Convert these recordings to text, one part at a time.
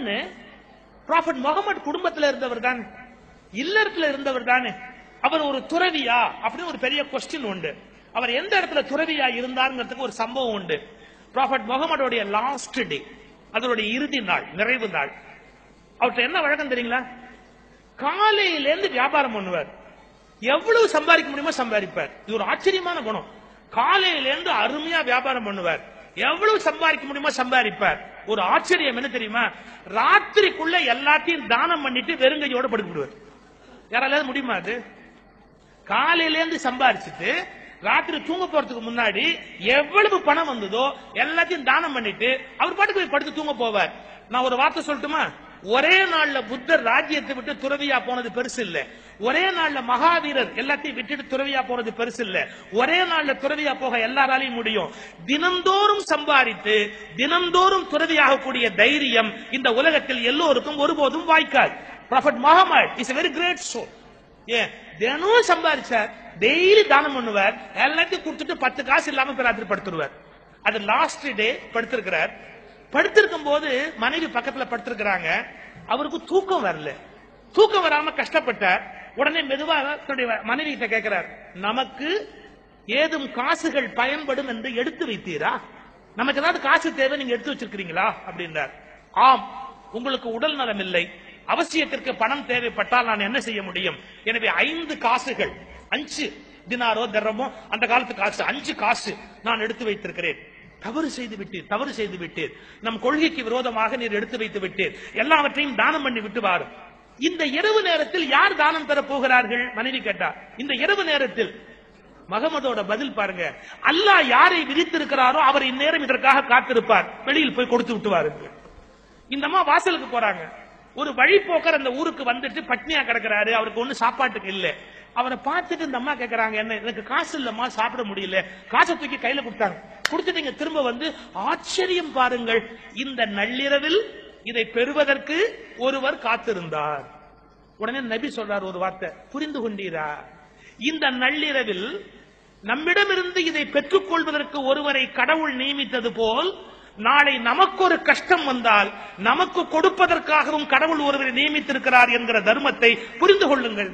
இன்னொன்னு, ப்ராஃபட் முகமது குடும்பத்தில் இருந்தவர் தானே, இல்லறத்துல இருந்தவர் தானே, அவர் ஒரு துறவியா அப்படின்னு ஒரு பெரிய கொஸ்டின் உண்டு. அவர் எந்த இடத்துல துறவியா இருந்தாருங்கிறதுக்கு ஒரு சம்பவம் உண்டு. ப்ராஃபட் முகமதுடைய லாஸ்ட் டே, அதனுடைய இறுதி நாள், நிறைவு நாள். அவர்கிட்ட என்ன வழக்கம் தெரியுங்களா? காலையிலேருந்து வியாபாரம் பண்ணுவார். எவ்வளவு சம்பாதிக்க முடியுமோ சம்பாதிப்பார். இது ஒரு ஆச்சரியமான குணம். காலையிலேருந்து அருமையா வியாபாரம் பண்ணுவார். எவ்வளவு சம்பாதிக்க முடியுமோ சம்பாதிப்பார். ஒரு ஆச்சரியம் என்ன தெரியுமா? ராத்திரிக்குள்ள எல்லாத்தையும் தானம் பண்ணிட்டு வெறுங்கையோட படுத்துடுவார். யாரால முடியுமா? அது காலையிலேருந்து சம்பாதிச்சுட்டு ராத்திரி தூங்க போறதுக்கு முன்னாடி எவ்வளவு பணம் வந்ததோ எல்லாத்தையும் தானம் பண்ணிட்டு அவர் பாட்டுக்கு போய் படுத்து தூங்க போவார். நான் ஒரு வார்த்தை சொல்லட்டுமா? ஒரே நாள்ல புத்தர் ராஜ்யத்தை விட்டு துறவியா போனது பெருசு இல்ல. ஒரே நாள்ல மகாவீரர் எல்லாத்தையும் விட்டுட்டு துறவியா போனது பெருசு இல்ல. ஒரே நாள்ல துறவியா போக எல்லாராலையும் முடியும். தினந்தோறும் சம்பாதித்து தினந்தோறும் துறவியாக கூடிய தைரியம் இந்த உலகத்தில் எல்லோருக்கும் ஒருபோதும் வாய்க்காது. Prophet Muhammad is a very great soul. ஏன் தினம் சம்பாதிச்சார், டெய்லி தானம் பண்ணுவார், எல்லாத்தையும் கொடுத்துட்டு 10 காசு இல்லாம ராத்திரி படுத்துருவார். அது லாஸ்ட் டே படுத்திருக்கிறார். படுத்திருக்கும் போது மனைவி பக்கத்துல படுத்திருக்கிறாங்க. அவருக்கு தூக்கம் வரல. தூக்கம் வராம கஷ்டப்பட்டார். உடனே மெதுவாக தன்னுடைய மனைவி கிட்ட கேட்கிறார், நமக்கு ஏதும் காசுகள் பயன்படும் என்று எடுத்து வைத்தீரா? நமக்கு ஏதாவது காசு தேவை, நீங்க எடுத்து வச்சிருக்கீங்களா அப்படின்றார். ஆம், உங்களுக்கு உடல் நலம் இல்லை, அவசியத்திற்கு பணம் தேவைப்பட்டால் நான் என்ன செய்ய முடியும்? எனவே 5 காசுகள், 5 தினாரோ தர்ரமோ அந்த காலத்து காசு, 5 காசு நான் எடுத்து வைத்திருக்கிறேன். தவறு செய்து விட்டீர், நம் கொள்கைக்கு விரோதமாக நீர் எடுத்து வைத்து விட்டீர், எல்லாவற்றையும் தானம் பண்ணி விட்டு வாரும். இந்த இரவு நேரத்தில் யார் தானம் பெற போகிறார்கள்? மனைவி கேட்டா. இந்த இரவு நேரத்தில் முகமதோட பதில் பாருங்க, அல்லாஹ் யாரை விதித்திருக்கிறாரோ அவர் இந்நேரம் இதற்காக காத்திருப்பார், வெளியில் போய் கொடுத்து விட்டு வாருங்கள். இந்த அம்மா வாசலுக்கு போறாங்க. ஒரு வழிபோக்கர் அந்த ஊருக்கு வந்துட்டு பட்னியா கிடக்கிறாரு, அவருக்கு ஒண்ணு சாப்பாட்டுக்கு இல்ல. அவரை பார்த்துட்டு இந்த அம்மா கேட்கறாங்க, என்ன எனக்கு காசு இல்லம்மா, சாப்பிட முடியல. காசை தூக்கி கையில கொடுத்தாங்க. கொடுத்துட்டு திரும்ப வந்து ஆச்சரியம் பாருங்கள், இந்த நள்ளிரவில் இதை பெறுவதற்கு ஒருவர் காத்திருந்தார். உடனே நபி சொல்றார் ஒரு வார்த்தை, புரிந்து கொண்டீரா? இந்த நள்ளிரவில் நம்மிடமிருந்து இதை பெற்றுக் கொள்வதற்கு ஒருவரை கடவுள் நியமித்தது போல் நாளை நமக்கு ஒரு கஷ்டம் வந்தால் நமக்கு கொடுப்பதற்காகவும் கடவுள் ஒருவரை நியமித்திருக்கிறார் என்கிற தர்மத்தை புரிந்து கொள்ளுங்கள்.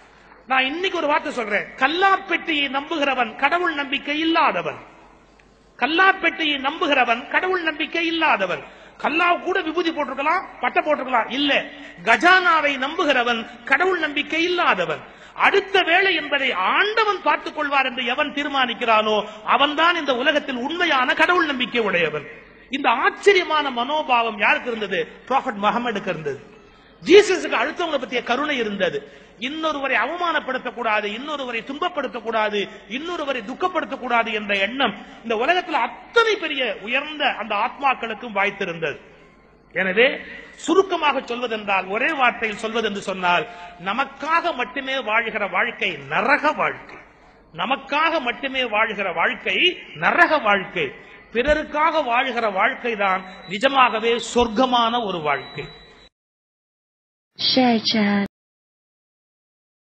நான் இன்னைக்கு ஒரு வார்த்தை சொல்றேன், கல்லாப்பெட்டியை நம்புகிறவன் கடவுள் நம்பிக்கை இல்லாதவன். கல்லாப்பெட்டியை நம்புகிறவன் கடவுள் நம்பிக்கை இல்லாதவன். கல்லா கூட விபூதி போட்டிருக்கலாம், பட்டை போட்டிருக்கலாம், இல்ல. கஜானாவை நம்புகிறவன் கடவுள் நம்பிக்கை இல்லாதவன். அடுத்த வேளை என்பதை ஆண்டவன் பார்த்துக் கொள்வார் என்று எவன் தீர்மானிக்கிறானோ அவன்தான் இந்த உலகத்தில் உண்மையான கடவுள் நம்பிக்கை உடையவன். இந்த ஆச்சரியமான மனோபாவம் யாருக்கு இருந்தது? ப்ராஃபட் முஹம்மதுக்கு இருந்தது. ஜீசஸுக்கு அடுத்தவங்களை பற்றிய கருணை இருந்தது. இன்னொருவரை அவமானப்படுத்தக்கூடாது, இன்னொருவரை துன்பப்படுத்தக்கூடாது, இன்னொருவரை துக்கப்படுத்தக்கூடாது என்ற எண்ணம் இந்த உலகத்தில் அத்தனை பெரிய உயர்ந்த அந்த ஆத்மாக்களுக்கும் வாய்த்திருந்தது. எனவே சுருக்கமாக சொல்வதென்றால், ஒரே வார்த்தையில் சொல்வது என்று சொன்னால், நமக்காக மட்டுமே வாழ்கிற வாழ்க்கை நரக வாழ்க்கை. நமக்காக மட்டுமே வாழ்கிற வாழ்க்கை நரக வாழ்க்கை. பிறருக்காக வாழ்கிற வாழ்க்கை தான் நிஜமாகவே சொர்க்கமான ஒரு வாழ்க்கை.